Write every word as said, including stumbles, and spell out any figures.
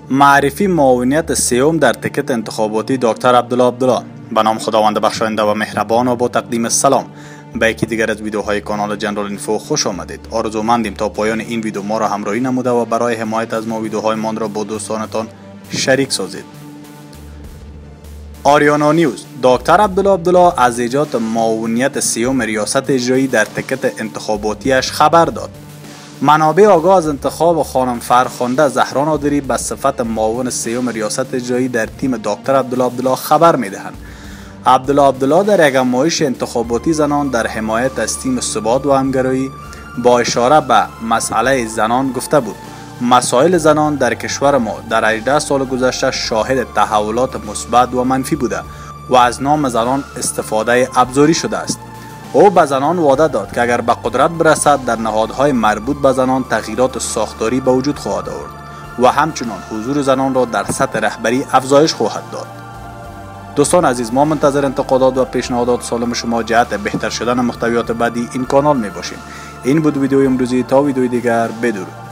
معرفی معاونیت سیوم در تکت انتخاباتی دکتر عبدالله عبدالله. به نام خداوند بخشاینده و مهربان و با تقدیم سلام به یکی دیگر از ویدیوهای کانال جنرال اینفو خوش آمدید. آرزومندیم تا پایان این ویدیو ما را همراهی نموده و برای حمایت از ما ویدیوهای مان را با دوستانتان شریک سازید. آریانا نیوز. دکتر عبدالله عبدالله از ایجاد معاونیت سیوم ریاست اجرایی در تکت انتخاباتیش خبر داد. منابع آگاه از انتخاب خانم فرخنده زهرا نادری به صفت معاون سیوم ریاست اجرایی در تیم دکتر عبدالله عبدالله خبر میدهند. عبدالله عبدالله در یک نمایش انتخاباتی زنان در حمایت از تیم ثبات و همگرایی با اشاره به مسئله زنان گفته بود: مسائل زنان در کشور ما در هجده سال گذشته شاهد تحولات مثبت و منفی بوده و از نام زنان استفاده ابزاری شده است. او به زنان وعده داد که اگر به قدرت برسد در نهادهای مربوط به زنان تغییرات ساختاری به وجود خواهد آورد و همچنان حضور زنان را در سطح رهبری افزایش خواهد داد. دوستان عزیز، ما منتظر انتقادات و پیشنهادات سالم شما جهت بهتر شدن محتویات بعدی این کانال می باشیم. این بود ویدیوی امروزی، تا ویدیوی دیگر بدرود.